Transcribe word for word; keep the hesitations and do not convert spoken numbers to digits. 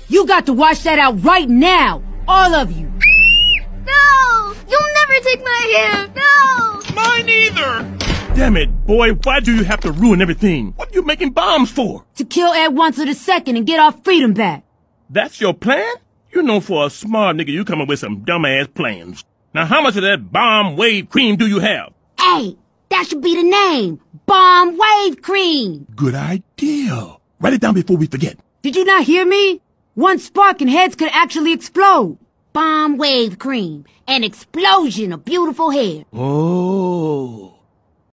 You got to wash that out right now! All of you! No! You'll never take my hair! No! Mine either! Damn it, boy, why do you have to ruin everything? What are you making bombs for? To kill Ed Once the Second and get our freedom back. That's your plan? You know for a smart nigga you coming with some dumbass plans. Now how much of that bomb wave cream do you have? Hey, that should be the name. Bomb Wave Cream. Good idea. Write it down before we forget. Did you not hear me? One spark and heads could actually explode. Bomb Wave Cream. An explosion of beautiful hair. Oh.